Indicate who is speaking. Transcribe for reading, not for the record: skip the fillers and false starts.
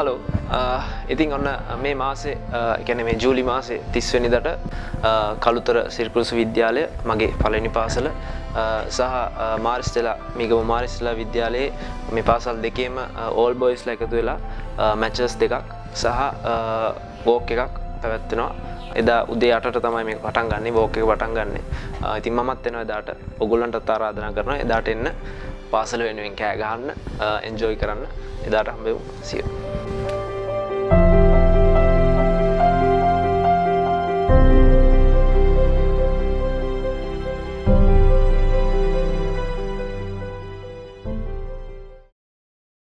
Speaker 1: Hello ඉතින් ඔන්න මේ මාසේ කියන්නේ මේ ජූලි මාසේ 30 වෙනිදාට කළුතර සිරිකුරුසු විද්‍යාලය මගේ පළවෙනි පාසල සහ මාරිස්ටෙලා මිගම මාරිස්ටෙලා විද්‍යාලයේ මේ පාසල් දෙකේම ඕල් බොයිස්ලා එකතු වෙලා මැචස් දෙකක් සහ වෝක් එකක් පැවැත්වෙනවා. එදා උදේ 8ට තමයි මේක පටන් ගන්නෙ වෝක් එක පටන් ගන්නෙ. ඉතින් මමත් එනවා එදාට. ඔයගොල්ලන්ටත් ආරාධනා කරනවා එදාට එන්න. පාසල වෙනුවෙන් කෑ ගහන්න එන්ජොයි කරන්න. එදාට හම්බෙමු. see you.